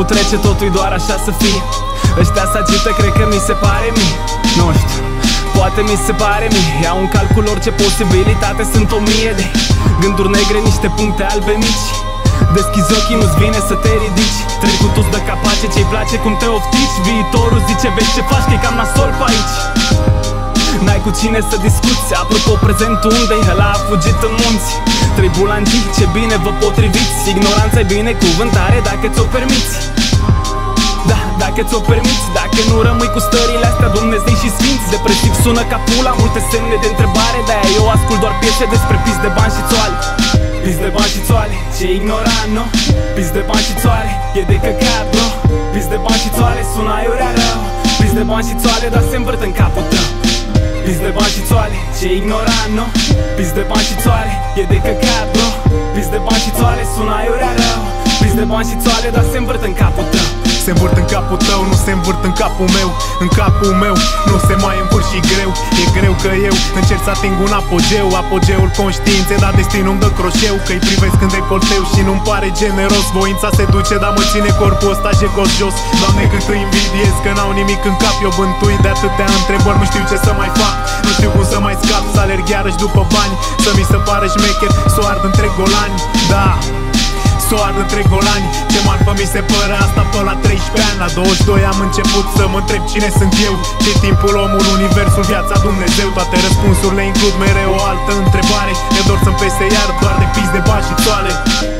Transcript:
Timpul trece, totul doar așa să fie. Ăștia se agită, cred că mi se pare mie. Nu știu, poate mi se pare mie. Iau în calcul orice posibilitate, sunt 1000 de gânduri negre, niște puncte albe mici. Deschizi ochii, nu-ți vine să te ridici. Trecutul îți dă capace, ce-i place cum te oftici. Viitorul zice, vezi ce faci, că e cam nasol pe aici. N-ai cu cine să discuți. Apropo, prezentul unde-i? Ăla a fugit în munți. Trei bulangii, ce bine vă potriviți. Ignoranța-i binecuvântare dacă ți-o permiți. Da, dacă ți-o permiți. Dacă nu rămâi cu stările astea, Dumnezei și sfinți. Depresiv sună ca pula, multe semne de întrebare. De-aia eu ascult doar piese despre pis de bani și țoale. Pis de bani și țoale, ce ignorant, nu? Pis de bani și țoale, e de căcat, bro. Pis de bani și țoale, sună aiurea rău. Pis de bani și țoale, dar se învârt în capul tău. Pis de bani și țoale, ce ignorant, nu? Pis de bani și țoale, e de căcat, bro. Pis de bani și țoale, sună aiurea rău. Pis de bani și țoale, dar se învârt în capul tău. Se învârt în capul tău, nu se învârt în capul meu. În capul meu nu se mai învârt și greu. E greu că eu încerc să ating un apogeu. Apogeul conștiinței, dar destinul îmi dă croșeu. Că-i privesc când decolteu și nu-mi pare generos. Voința se duce, dar mă ține corpul ăsta jegos jos. Doamne, cât îi invidiez, că n-au nimic în cap. Eu bântui de atâtea întrebări, nu știu ce să mai fac. Nu știu cum să mai scap, să alerg iarăși după bani. Să mi se pară șmecher, să o ard întreg golani. Da, s-o ard întreg golani. Ce marfă mi se pără asta pe la 13 ani. La 22 am început să mă întreb cine sunt eu. Ce timpul, omul, universul, viața, Dumnezeu. Toate răspunsurile includ mereu o altă întrebare. Mi-e dor să-mi pese iar doar de pis de bani și țoale.